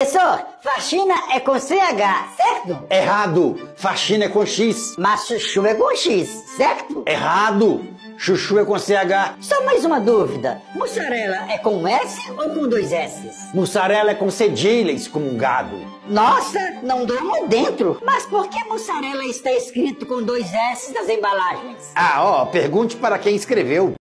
Professor, faxina é com CH, certo? Errado. Faxina é com X. Mas chuchu é com X, certo? Errado. Chuchu é com CH. Só mais uma dúvida. Mussarela é com S ou com 2 S? Mussarela é com cedilha, excomungado. Nossa, não durmo dentro. Mas por que mussarela está escrito com 2 S nas embalagens? Pergunte para quem escreveu.